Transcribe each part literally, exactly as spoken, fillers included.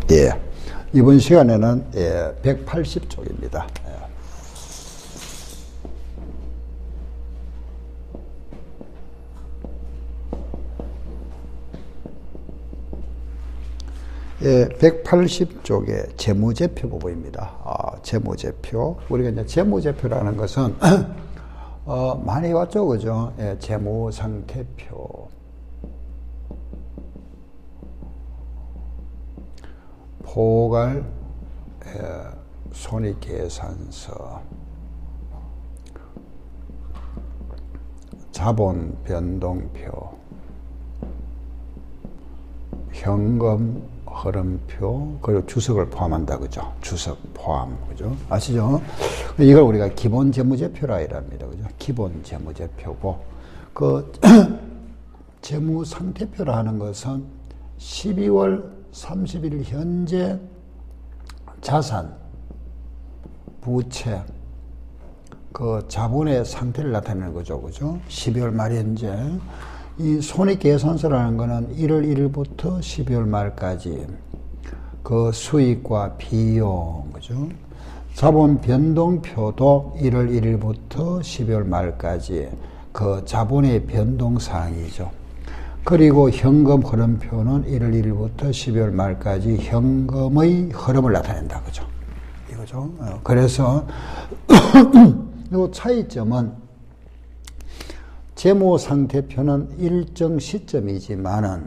예. 이번 시간에는 예, 백팔십 쪽입니다. 예, 백팔십 쪽에 재무제표 부분입니다. 아, 재무제표. 우리가 이제 재무제표라는 것은, 어, 많이 왔죠, 그죠? 예, 재무상태표. 포괄, 예, 손익계산서. 자본변동표. 현금 흐름표, 그리고 주석을 포함한다, 그죠? 주석 포함, 그죠? 아시죠? 이걸 우리가 기본 재무제표라 이랍니다, 그죠? 기본 재무제표고, 그, 재무상태표라 하는 것은 십이월 삼십일 현재 자산, 부채, 그 자본의 상태를 나타내는 거죠, 그죠? 십이월 말 현재. 이 손익계산서라는 것은 일월 일일부터 십이월 말까지 그 수익과 비용, 그죠? 자본 변동표도 일월 일일부터 십이월 말까지 그 자본의 변동사항이죠. 그리고 현금 흐름표는 일월 일일부터 십이월 말까지 현금의 흐름을 나타낸다, 그죠? 이거죠. 그래서 이 차이점은 재무상태표는 일정 시점이지만은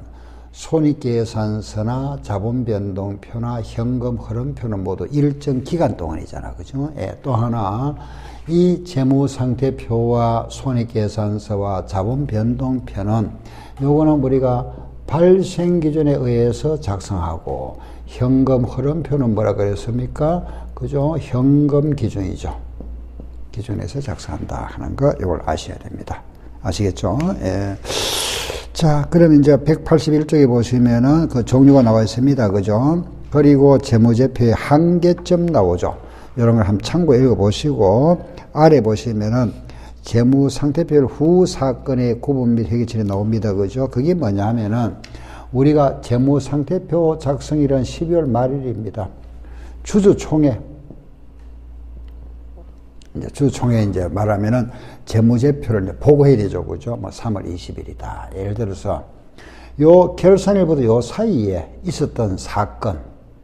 손익계산서나 자본변동표나 현금 흐름표는 모두 일정 기간 동안이잖아, 그죠? 예, 또 하나, 이 재무상태표와 손익계산서와 자본변동표는 요거는 우리가 발생기준에 의해서 작성하고, 현금 흐름표는 뭐라 그랬습니까? 그죠? 현금 기준이죠. 기준에서 작성한다 하는 거, 이걸 아셔야 됩니다. 아시겠죠? 예. 자, 그럼 이제 백팔십일 쪽에 보시면은 그 종류가 나와 있습니다. 그죠? 그리고 재무제표의 한계점 나오죠. 이런 걸 한번 참고해 읽어보시고, 아래 보시면은 재무상태표를 후 사건의 구분 및 회계처리 나옵니다. 그죠? 그게 뭐냐 하면은 우리가 재무상태표 작성일은 십이월 말일입니다. 주주총회. 이제 주총회 이제 말하면은 재무제표를 이제 보고해야 되죠, 그죠? 뭐 삼월 이십일이다. 예를 들어서 요 결산일부터 요 사이에 있었던 사건,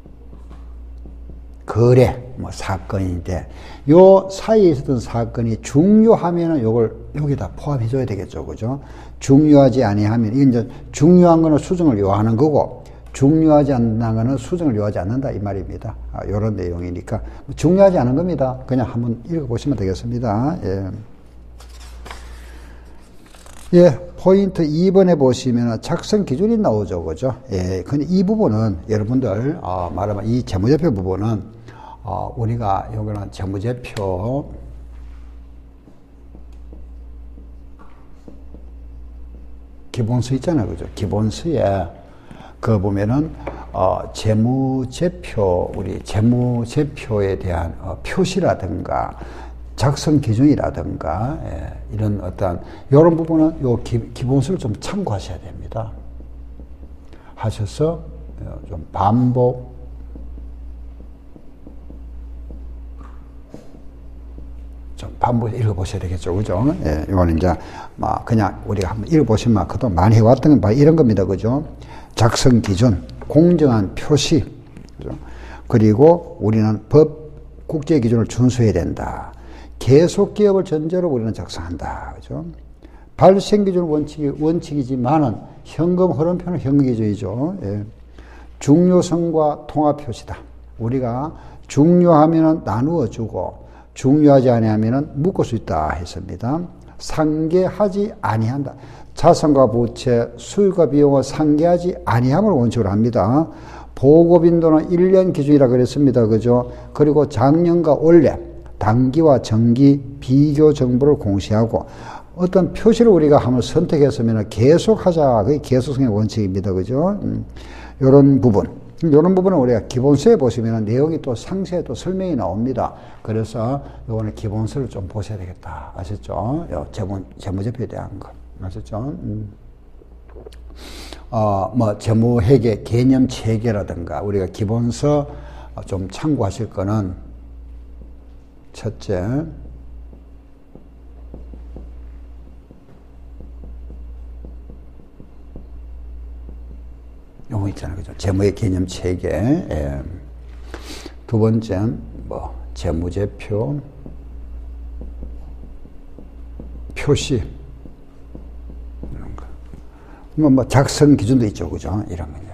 거래, 뭐 사건인데 요 사이에 있었던 사건이 중요하면은 요걸 여기다 포함해줘야 되겠죠, 그죠? 중요하지 아니하면 이게 이제 중요한 거는 수정을 요하는 거고, 중요하지 않는 거는 수정을 요하지 않는다 이 말입니다. 아, 이런 내용이니까 중요하지 않은 겁니다. 그냥 한번 읽어보시면 되겠습니다. 예. 예, 포인트 이 번에 보시면 작성 기준이 나오죠, 그죠? 예, 근데 이 부분은 여러분들 어, 말하면 이 재무제표 부분은 어, 우리가 여기는 재무제표 기본서 있잖아요, 그죠? 기본서에 그 보면은 어 재무제표, 우리 재무제표에 대한 어, 표시라든가 작성 기준이라든가 예, 이런 어떤 이런 부분은 요 기, 기본서를 좀 참고하셔야 됩니다. 하셔서 어, 좀 반복 좀 반복 읽어보셔야 되겠죠, 그죠? 예, 이거는 이제 막 그냥 우리가 한번 읽어보시면 그동안 많이 해왔던 건 이런 겁니다, 그죠? 작성 기준, 공정한 표시, 그죠? 그리고 우리는 법, 국제 기준을 준수해야 된다. 계속 기업을 전제로 우리는 작성한다, 그죠? 발생 기준 원칙이 원칙이지만은 현금 흐름표는 현금 기준이죠. 예. 중요성과 통합 표시다. 우리가 중요하면은 나누어 주고 중요하지 아니하면은 묶을 수 있다 했습니다. 상계하지 아니한다. 자산과 부채, 수익과 비용을 상계하지 아니함을 원칙으로 합니다. 보고 빈도는 일 년 기준이라 그랬습니다. 그죠? 그리고 작년과 올해, 단기와 정기, 비교 정보를 공시하고, 어떤 표시를 우리가 한번 선택했으면 계속하자. 그게 계속성의 원칙입니다. 그죠? 음, 요런 부분. 이런 부분은 우리가 기본서에 보시면 내용이 또 상세히 또 설명이 나옵니다. 그래서 요거는 기본서를 좀 보셔야 되겠다. 아셨죠? 요 재무, 재무제표에 대한 거. 아셨죠? 음. 어, 뭐, 재무회계 개념 체계라든가, 우리가 기본서 좀 참고하실 거는, 첫째, 요거 있잖아요. 그죠? 재무의 개념 체계. 예. 두 번째, 뭐, 재무제표, 표시, 이런 거. 뭐, 뭐, 작성 기준도 있죠. 그죠? 이런 거.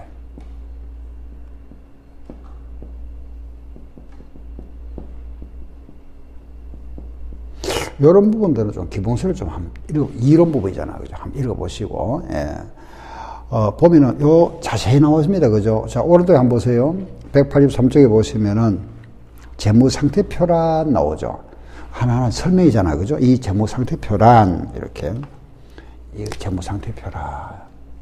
이런 부분들은 좀 기본서를 좀 한번 읽어, 이런 부분이잖아. 그죠? 한번 읽어보시고, 예. 어, 보면은 요 자세히 나왔습니다. 그죠? 자, 오른쪽에 한번 보세요. 백팔십삼 쪽에 보시면은 재무상태표란 나오죠. 하나하나 설명이잖아. 그죠? 이 재무상태표란, 이렇게. 이 재무상태표라.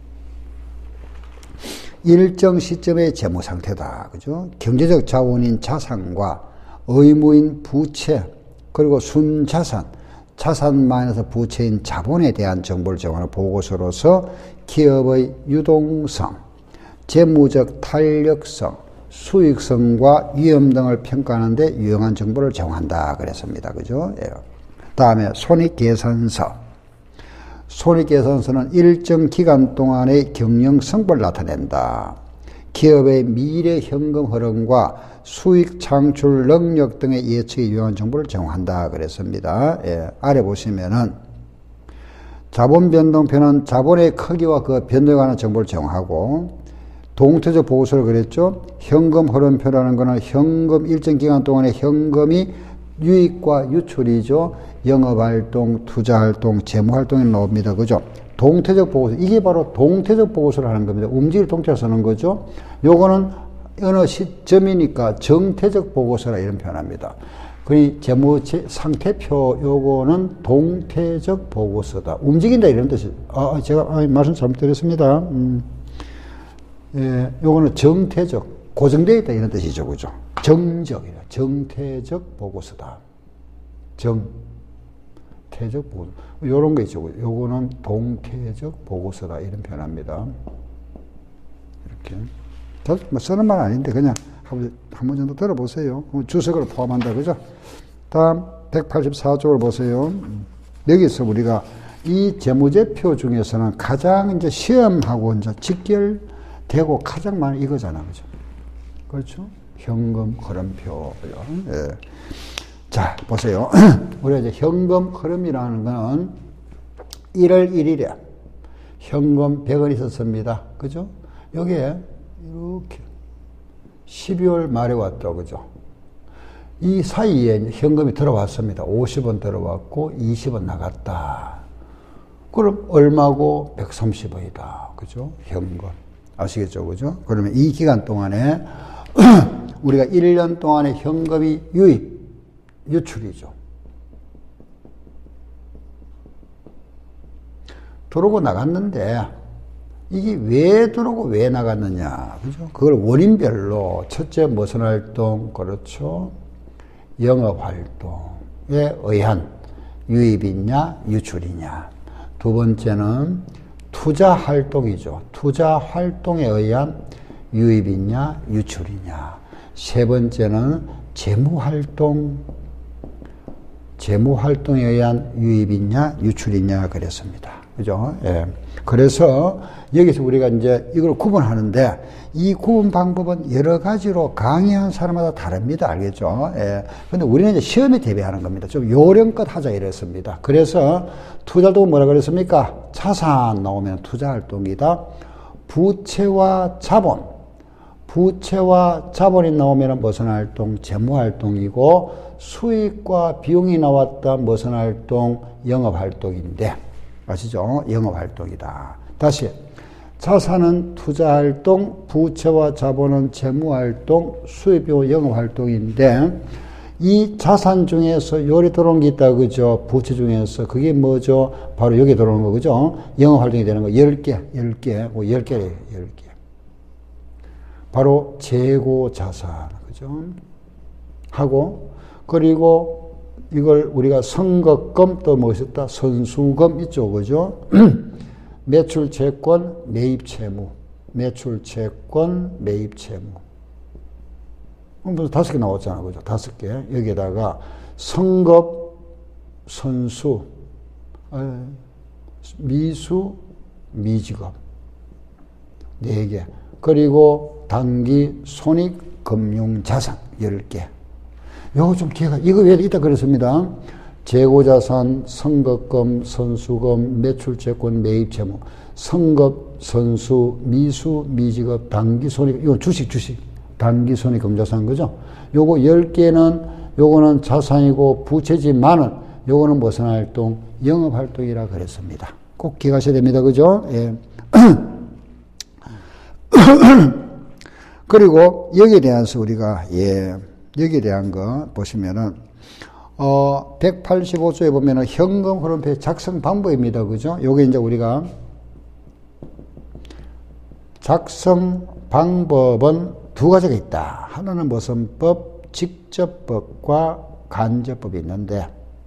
일정 시점의 재무상태다. 그죠? 경제적 자원인 자산과 의무인 부채, 그리고 순자산, 자산 마이너스 부채인 자본에 대한 정보를 제공하는 보고서로서 기업의 유동성, 재무적 탄력성, 수익성과 위험 등을 평가하는 데 유용한 정보를 제공한다 그랬습니다. 그죠? 예. 다음에 손익계산서. 손익계산서는 일정 기간 동안의 경영 성과를 나타낸다. 기업의 미래 현금 흐름과 수익 창출 능력 등의 예측에 유용한 정보를 제공한다 그랬습니다. 예, 아래 보시면은 자본 변동표는 자본의 크기와 그 변동에 관한 정보를 제공하고, 동태적 보고서를 그랬죠. 현금 흐름표라는 것은 현금 일정 기간 동안의 현금이 유입과 유출이죠. 영업활동, 투자활동, 재무활동에 나옵니다. 그죠? 동태적 보고서, 이게 바로 동태적 보고서를 하는 겁니다. 움직일 동태를 쓰는 거죠. 요거는 어느 시점이니까 정태적 보고서라 이런 표현합니다. 그 재무 상태표 요거는 동태적 보고서다. 움직인다 이런 뜻이. 아, 제가 아, 말씀 잘못드렸습니다. 음. 예, 요거는 정태적, 고정되어 있다 이런 뜻이죠. 그죠? 정적이다. 정태적 보고서다. 정태적 보고서. 요런 거 있죠. 요거는 동태적 보고서다 이런 표현합니다. 이렇게. 뭐 쓰는 말 아닌데 그냥 한 번 정도 들어보세요. 주석을 포함한다. 그죠? 다음 백팔십사 쪽을 보세요. 여기서 우리가 이 재무제표 중에서는 가장 이제 시험하고 이제 직결되고 가장 많은 이거잖아. 그죠? 그렇죠? 현금 흐름표. 예. 자, 보세요. 우리가 이제 현금 흐름이라는 거는 일월 일일에 현금 백 원 있었습니다. 그죠? 여기에 이렇게 십이월 말에 왔다. 그죠? 이 사이에 현금이 들어왔습니다. 오십 원 들어왔고 이십 원 나갔다. 그럼 얼마고? 백삼십 원이다. 그죠? 현금. 아시겠죠? 그죠? 그러면 이 기간 동안에 우리가 일 년 동안의 현금이 유입, 유출이죠. 들어오고 나갔는데 이게 왜 들어오고 왜 나갔느냐. 그죠? 그걸 원인별로 첫째 무슨 활동, 그렇죠? 영업 활동에 의한 유입이냐, 유출이냐. 두 번째는 투자 활동이죠. 투자 활동에 의한 유입이냐, 유출이냐. 세 번째는 재무 활동, 재무 활동에 의한 유입이냐, 유출이냐 그랬습니다. 그죠? 예. 그래서 여기서 우리가 이제 이걸 구분하는데 이 구분 방법은 여러 가지로 강의한 사람마다 다릅니다. 알겠죠? 예. 근데 우리는 이제 시험에 대비하는 겁니다. 좀 요령껏 하자 이랬습니다. 그래서 투자활동은 뭐라 그랬습니까? 자산 나오면 투자활동이다. 부채와 자본. 부채와 자본이 나오면 무슨 활동? 재무활동이고, 수익과 비용이 나왔다. 무슨 활동? 영업활동인데. 아시죠? 영업활동이다. 다시. 자산은 투자활동, 부채와 자본은 재무활동, 수익, 비용, 영업활동인데, 이 자산 중에서 요리 들어오는 게 있다. 그죠? 부채 중에서. 그게 뭐죠? 바로 여기 들어오는 거. 그죠? 영업활동이 되는 거. 열 개, 열 개, 뭐 열 개래, 열 개. 바로 재고 자산. 그죠? 하고, 그리고 이걸 우리가 선거금 또 뭐 있었다? 선수금 있죠. 그죠? 매출 채권, 매입 채무. 매출 채권, 매입 채무. 그럼 다섯 개 나왔잖아. 그죠? 다섯 개. 여기에다가 성급, 선수, 미수, 미지급. 네 개. 그리고 단기, 손익, 금융, 자산. 열 개. 요거 좀 기회가, 이거 왜 있다 그랬습니다. 재고자산, 선급금, 선수금, 매출채권, 매입채무, 선급, 선수, 미수, 미지급, 단기손익, 이거 주식, 주식, 단기손익, 금자산 그죠? 요거 열 개는, 요거는 자산이고 부채지만은, 요거는 무슨 활동? 영업활동이라 그랬습니다. 꼭 기억하셔야 됩니다. 그죠? 예. 그리고 여기에 대해서 우리가, 예, 여기에 대한 거 보시면은, 어, 백팔십오 조에 보면은 현금 흐름표 작성 방법입니다. 그죠? 요게 이제 우리가 작성 방법은 두 가지가 있다. 하나는 무슨 법? 직접법과 간접법이 있는데,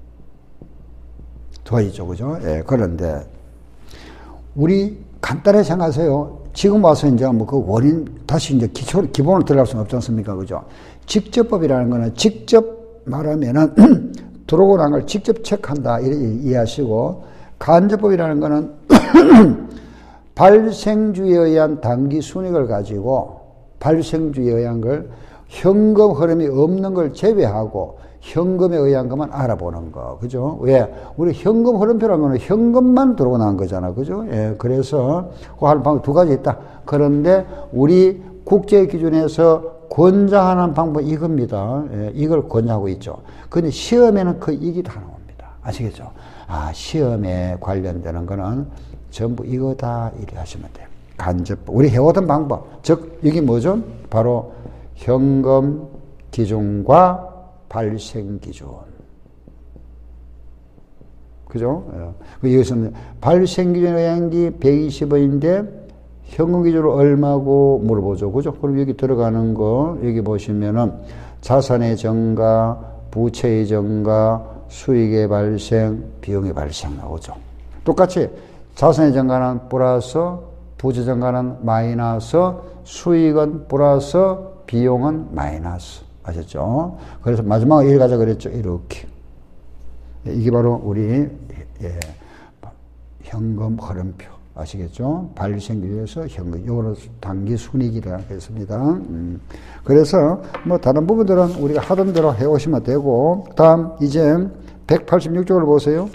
두 가지죠. 그죠? 예, 그런데, 우리 간단하게 생각하세요. 지금 와서 이제 뭐 그 원인, 다시 이제 기초, 기본으로 들어갈 수는 없지 않습니까? 그죠? 직접법이라는 거는 직접 말하면은 들어오고 난 걸 직접 체크한다 이렇게 이해하시고, 간접법이라는 거는 발생주에 의한 단기 순익을 가지고 발생주에 의한 걸 현금 흐름이 없는 걸 제외하고 현금에 의한 것만 알아보는 거. 그죠? 왜? 우리 현금 흐름표라는 거는 현금만 들어오고 난 거잖아. 그죠? 예. 그래서 그 하는 방법 두 가지 있다. 그런데 우리 국제 기준에서 권장하는 방법은 이겁니다. 예, 이걸 권장하고 있죠. 근데 시험에는 그 이게 다 나옵니다. 아시겠죠? 아, 시험에 관련되는 거는 전부 이거다 이래 하시면 돼요. 간접법. 우리 해오던 방법. 즉, 이게 뭐죠? 바로 현금 기준과 발생 기준. 그죠? 예. 여기서는 발생 기준에 의한 게 백이십 원인데 현금 기준으로 얼마고 물어보죠. 그죠? 그럼 여기 들어가는 거, 여기 보시면은 자산의 증가, 부채의 증가, 수익의 발생, 비용의 발생 나오죠. 똑같이 자산의 증가는 플러스, 부채 증가는 마이너스, 수익은 플러스, 비용은 마이너스. 아셨죠? 그래서 마지막에 이렇게 가자 그랬죠. 이렇게. 이게 바로 우리, 예, 현금 흐름표. 아시겠죠? 발생기준에서 현금, 요거는 단기 순이익이라 했습니다. 음. 그래서 뭐 다른 부분들은 우리가 하던 대로 해오시면 되고, 다음 이제 백팔십육 쪽을 보세요.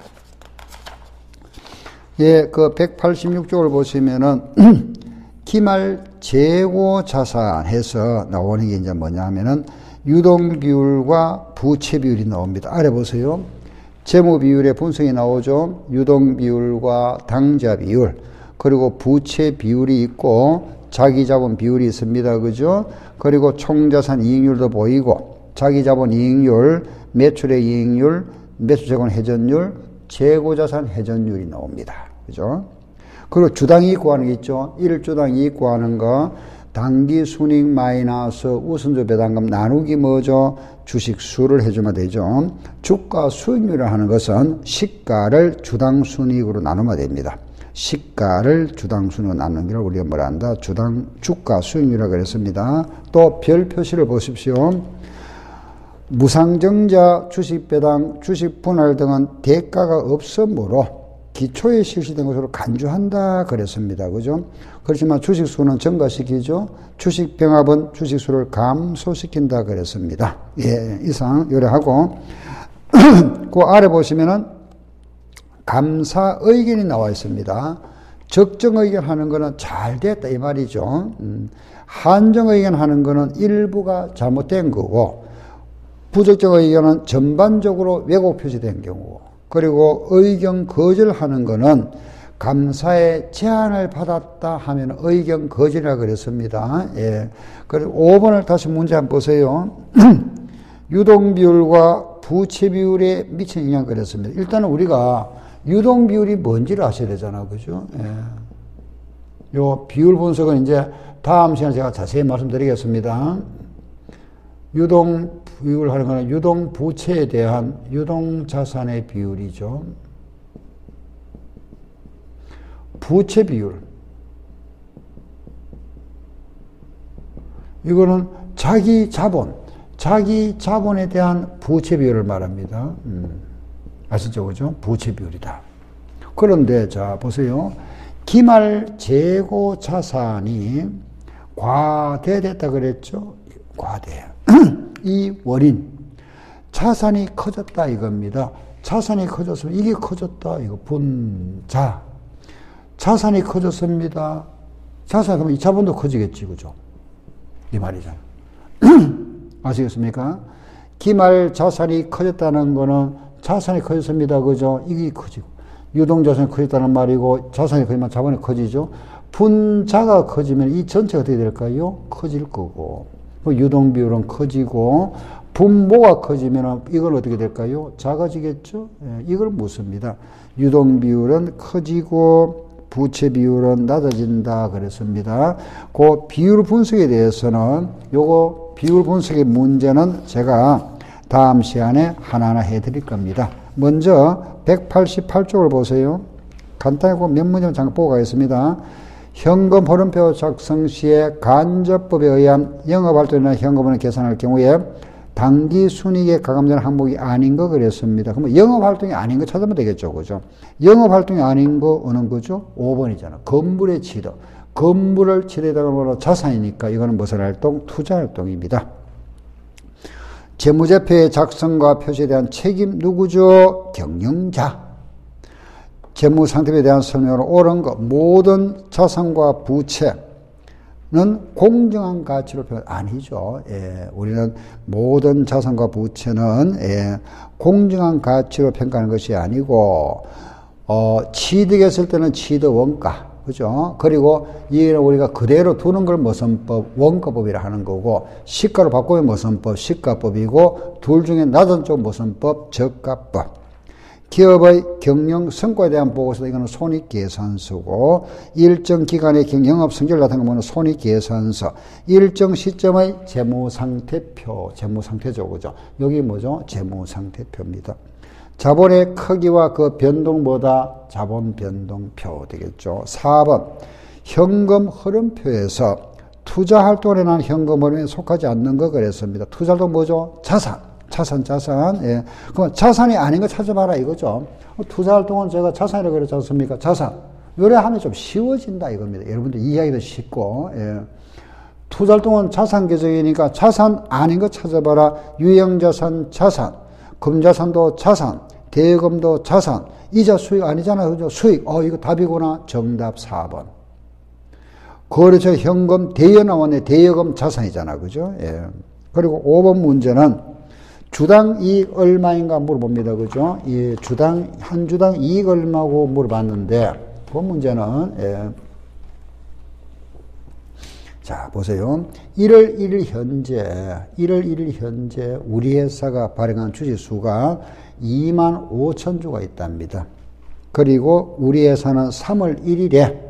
예, 그 백팔십육 쪽을 보시면은 기말 재고 자산 해서 나오는 게 이제 뭐냐 하면은 유동 비율과 부채 비율이 나옵니다. 아래 보세요. 재무 비율의 분석이 나오죠. 유동 비율과 당좌 비율, 그리고 부채 비율이 있고 자기 자본 비율이 있습니다. 그죠? 그리고 총자산 이익률도 보이고 자기 자본 이익률, 매출의 이익률, 매수재고는 회전율, 재고자산 회전율이 나옵니다. 그죠? 그리고 주당 이익 구하는 게 있죠. 일 주당 이익 구하는 거, 단기 순익 마이너스 우선주 배당금 나누기 뭐죠? 주식 수를 해주면 되죠. 주가 수익률을 하는 것은 시가를 주당 순익으로 나누면 됩니다. 시가를 주당 순으로 나누는 걸 우리가 뭐라 한다? 주당, 주가 수익률이라고 그랬습니다. 또 별 표시를 보십시오. 무상증자, 주식배당, 주식분할 등은 대가가 없으므로 기초에 실시된 것으로 간주한다 그랬습니다. 그죠? 그렇지만 주식수는 증가시키죠. 주식병합은 주식수를 감소시킨다 그랬습니다. 예, 이상 요래하고 그 아래 보시면은 감사 의견이 나와 있습니다. 적정 의견 하는 거는 잘 됐다 이 말이죠. 음, 한정 의견 하는 거는 일부가 잘못된 거고, 부적정 의견은 전반적으로 왜곡 표시된 경우, 그리고 의견 거절하는 거는 감사의 제안을 받았다 하면 의견 거절이라 그랬습니다. 예. 그리고 오 번을 다시 문제 한번 보세요. 유동 비율과 부채 비율에 미친 영향 그랬습니다. 일단은 우리가 유동 비율이 뭔지를 아셔야 되잖아. 그죠? 예. 요 비율 분석은 이제 다음 시간에 제가 자세히 말씀드리겠습니다. 유동 비율 하는 거는 유동 부채에 대한 유동 자산의 비율이죠. 부채 비율. 이거는 자기 자본, 자기 자본에 대한 부채 비율을 말합니다. 음. 아시죠? 그죠? 부채 비율이다. 그런데, 자, 보세요. 기말 재고 자산이 과대됐다 그랬죠? 과대. 이 원인. 자산이 커졌다 이겁니다. 자산이 커졌으면 이게 커졌다. 이거 분자. 자산이 커졌습니다. 자산, 그러면 이 자본도 커지겠지. 그죠? 이 말이잖아. 아시겠습니까? 기말 자산이 커졌다는 거는 자산이 커졌습니다. 그죠? 이게 커지고. 유동자산이 커졌다는 말이고, 자산이 커지면 자본이 커지죠? 분자가 커지면 이 전체가 어떻게 될까요? 커질 거고. 유동비율은 커지고, 분모가 커지면 이건 어떻게 될까요? 작아지겠죠? 예, 이걸 묻습니다. 유동비율은 커지고, 부채 비율은 낮아진다 그랬습니다. 그 비율 분석에 대해서는 요거 비율 분석의 문제는 제가 다음 시간에 하나하나 해드릴 겁니다. 먼저 백팔십팔 쪽을 보세요. 간단히 몇 문제만 잠깐 보고 가겠습니다. 현금 흐름표 작성 시에 간접법에 의한 영업활동이나 현금을 계산할 경우에 당기 순이익에 가감되는 항목이 아닌 거 그랬습니다. 그러면 영업활동이 아닌 거 찾으면 되겠죠. 그죠? 영업활동이 아닌 거 어느 거죠? 오 번이잖아. 건물의 취득. 건물을 취득하는 자산이니까 이거는 무슨 활동? 투자활동입니다. 재무제표의 작성과 표시에 대한 책임 누구죠? 경영자. 재무상태에 대한 설명으로 옳은 것. 모든 자산과 부채 는 공정한 가치로 표현 아니죠. 예, 우리는 모든 자산과 부채는 예, 공정한 가치로 평가하는 것이 아니고 어, 취득했을 때는 취득 원가, 그죠? 그리고 이는 우리가 그대로 두는 걸 모선법, 원가법이라 하는 거고 시가로 바꾸면 모선법, 시가법이고 둘 중에 낮은 쪽 모선법, 저가법. 기업의 경영 성과에 대한 보고서, 이거는 손익계산서고, 일정 기간의 영업 성적을 나타내는 거는 손익계산서, 일정 시점의 재무상태표, 재무상태죠, 그죠? 여기 뭐죠? 재무상태표입니다. 자본의 크기와 그 변동보다 자본 변동표 되겠죠. 사 번, 현금 흐름표에서 투자 활동에 대한 현금 흐름에 속하지 않는 거 그랬습니다. 투자 활동 뭐죠? 자산. 자산, 자산. 예. 그럼 자산이 아닌 거 찾아봐라 이거죠. 투자 활동은 제가 자산이라고 그랬지 않습니까? 자산. 요래 하면 좀 쉬워진다 이겁니다. 여러분들 이해하기도 쉽고. 예. 투자 활동은 자산 계정이니까 자산 아닌 거 찾아봐라. 유형자산, 자산. 금자산도 자산. 대금도 자산. 이자 수익 아니잖아요. 그죠? 수익. 어, 이거 답이구나. 정답 사 번. 거래처 현금 대여 나왔네. 대여금 자산이잖아. 그죠? 예. 그리고 오 번 문제는 주당 이익 얼마인가 물어봅니다. 그죠? 이 주당, 한 주당 이익 얼마고 물어봤는데, 그 문제는, 예. 자, 보세요. 일월 일일 현재, 일월 일일 현재 우리 회사가 발행한 주식수가 이만 오천 주가 있답니다. 그리고 우리 회사는 삼월 일일에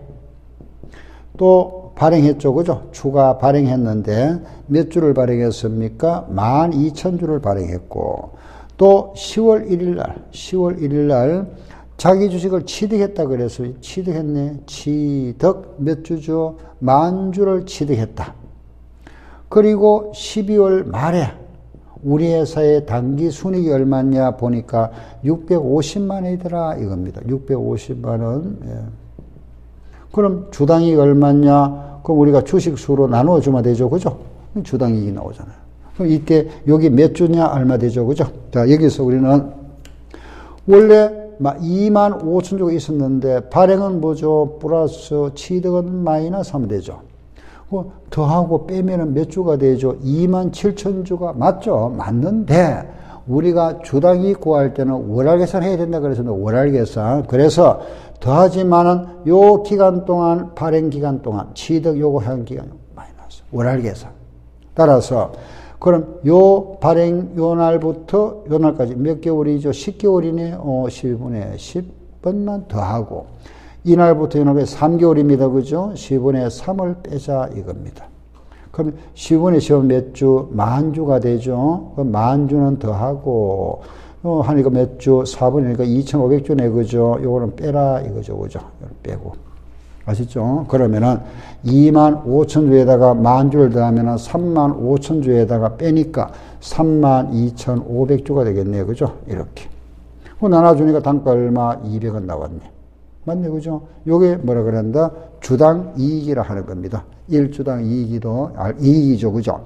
또 발행했죠. 그죠? 추가 발행했는데 몇 주를 발행했습니까? 만 이천 주를 발행했고 또 시월 일일 날, 시월 일일 날 자기 주식을 취득했다 그래서 취득했네. 취득 몇 주죠? 만 주를 취득했다. 그리고 십이월 말에 우리 회사의 당기 순이익이 얼마냐 보니까 육백오십만 원이더라 이겁니다. 육백오십만 원. 예. 그럼 주당이익 얼마냐? 그럼 우리가 주식수로 나누어주면 되죠. 그죠? 주당이익이 나오잖아요. 그럼 이때 여기 몇 주냐? 얼마 되죠. 그죠? 자, 여기서 우리는 원래 이만 오천 주가 있었는데 발행은 뭐죠? 플러스 취득은 마이너스 하면 되죠. 더하고 빼면은 몇 주가 되죠? 이만 칠천 주가 맞죠? 맞는데 우리가 주당이익 구할 때는 월할계산 해야 된다 그랬습니다. 월할계산. 그래서 더하지만은 요 기간 동안, 발행 기간 동안, 취득 요거 한 기간 마이너스. 월할계산. 따라서, 그럼 요 발행 요 날부터 요 날까지 몇 개월이죠? 십 개월이네. 어, 십분의 십 번만 더하고. 이날부터 이날까지 삼 개월입니다. 그죠? 십분의 삼을 빼자 이겁니다. 그럼 십분의 십은 몇 주? 만 주가 되죠? 그럼 만 주는 더하고, 어, 하니까 몇 주? 사분이니까 이천오백 주네, 그죠? 요거는 빼라, 이거죠, 그죠? 빼고. 아시죠? 그러면은 이만 오천 주에다가 만 주를 더하면은 삼만 오천 주에다가 빼니까 삼만 이천오백 주가 되겠네요. 그죠? 이렇게. 그 나눠주니까 단가 얼마? 이백 원 나왔네. 맞네. 그죠? 요게 뭐라 그런다? 주당 이익이라 하는 겁니다. 일 주당 이익이도, 아, 이익이죠. 그죠?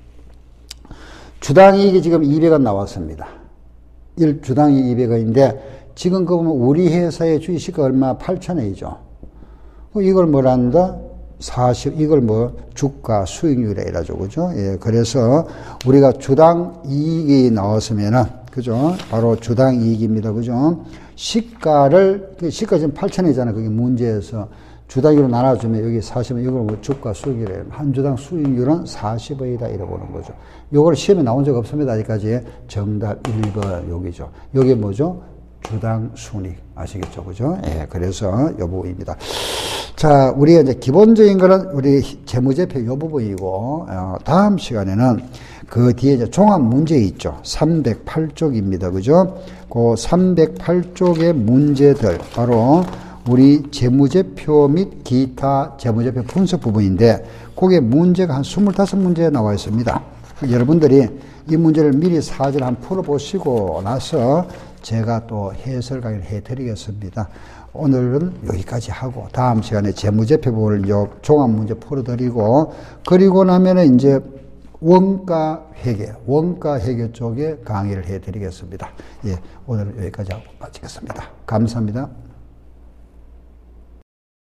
주당 이익이 지금 이백 원 나왔습니다. 일 주당이 이백 원인데, 지금 그 보면 우리 회사의 주식시가 얼마? 팔천 원이죠. 이걸 뭐란다? 사십, 이걸 뭐, 주가 수익률이라 이러죠. 그죠? 예, 그래서 우리가 주당 이익이 나왔으면은, 그죠? 바로 주당 이익입니다. 그죠? 시가를, 시가 지금 팔천 원이잖아요. 그게 문제에서. 주당으로 나눠주면 여기 사십 원, 이걸 뭐 주가 수익률이에요. 한 주당 수익률은 사십 원이다. 이래 보는 거죠. 요걸 시험에 나온 적 없습니다. 아직까지. 정답 일 번, 여기죠. 요게 뭐죠? 주당 순익. 아시겠죠? 그죠? 예, 그래서 요 부분입니다. 자, 우리가 이제 기본적인 거는 우리 재무제표 요 부분이고, 어, 다음 시간에는 그 뒤에 이제 종합 문제 있죠. 삼백팔 쪽입니다. 그죠? 그 삼백팔 쪽의 문제들, 바로 우리 재무제표 및 기타 재무제표 분석 부분인데, 거기에 문제가 한 이십오 문제 나와 있습니다. 여러분들이 이 문제를 미리 사전에 한번 풀어보시고 나서 제가 또 해설 강의를 해드리겠습니다. 오늘은 여기까지 하고 다음 시간에 재무제표 부분을 요 종합 문제 풀어드리고, 그리고 나면은 이제 원가 회계, 원가 회계 쪽에 강의를 해드리겠습니다. 예, 오늘은 여기까지 하고 마치겠습니다. 감사합니다.